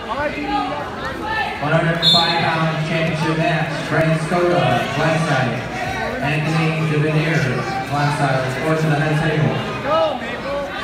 105-pound championship match. Brendan Skoda, flat side. Anthony Devenier, flat side. Let's go to the head table. Go, Maple.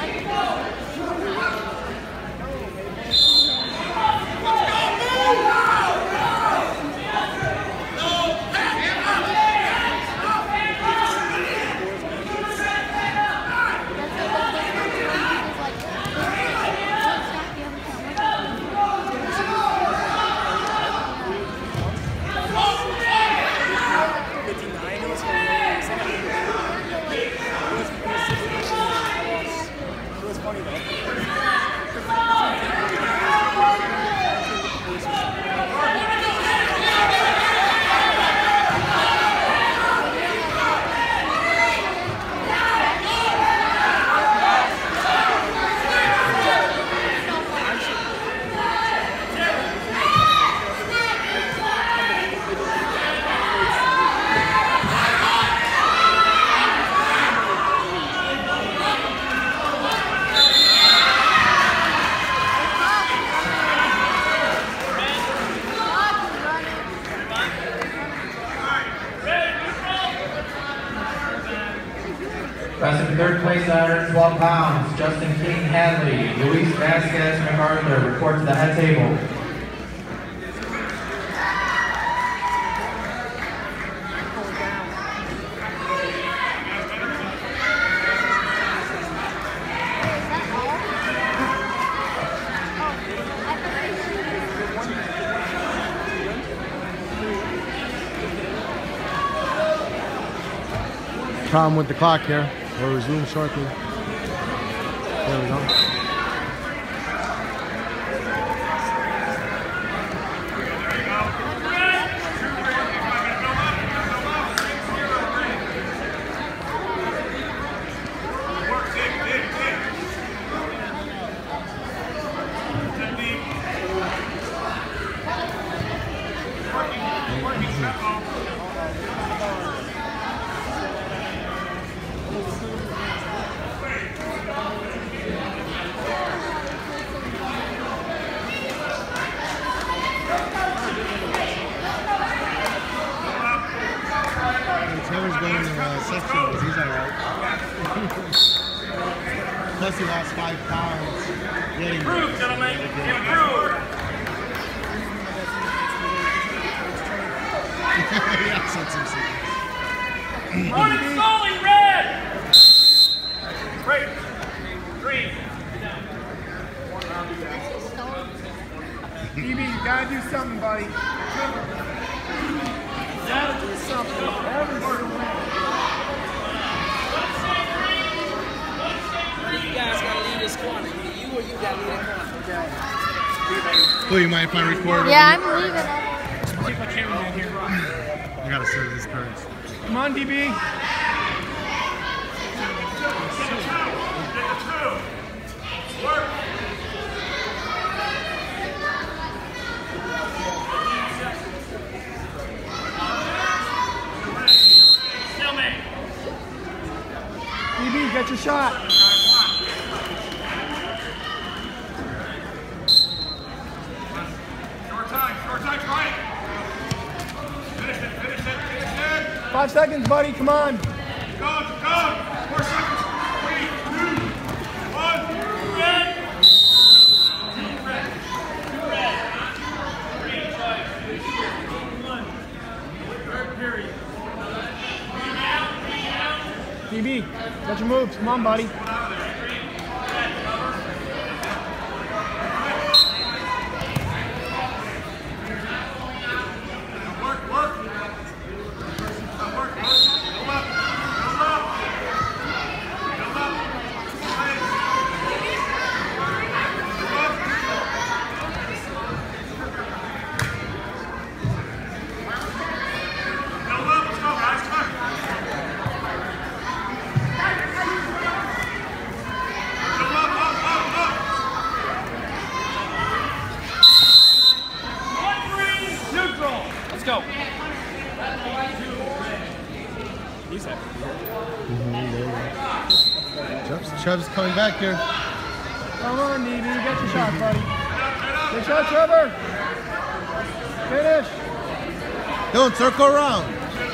Wrestling third place at 112 pounds, Justin King Hadley, Luis Vasquez MacArthur, report to the head table. Problem with the clock here. We'll resume shortly. There we go. Trevor's going to sectionals, he's alright. Plus he lost 5 pounds. Improve, gentlemen. Improve. Yeah, said some secrets. Running slowly, red. Break. 3. BB, you gotta do something, buddy. You gotta do something. You guys gotta leave this corner. You or you gotta leave that corner. Well, you mind if I record? Yeah, I'm leaving. Take my cameraman here. I gotta serve this cards. Come on, DB. Work. DB, get your shot. Short time, right. Finish it. 5 seconds, buddy, come on. Go. 4 seconds. 3, 2, 1. Red. Red. 3, 1. Third period. DB, got your moves. Come on, buddy. Go. Chubb's coming back here. Come on, Navy. You got your shot, buddy. Good shot, Trevor. Finish. Don't circle around.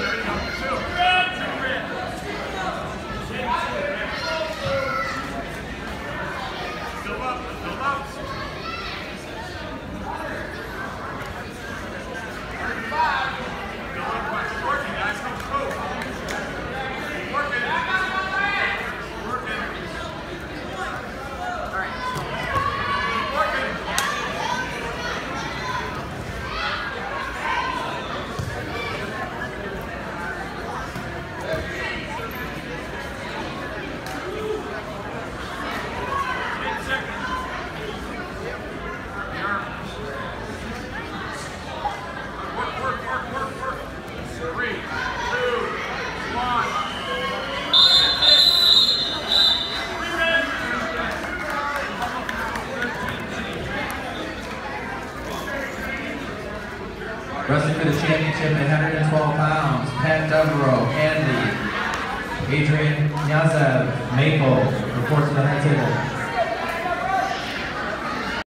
Wrestling for the championship at 112 pounds, Pat Devereaux, Andy, Adrian Yazev, Maple, reports to the head table.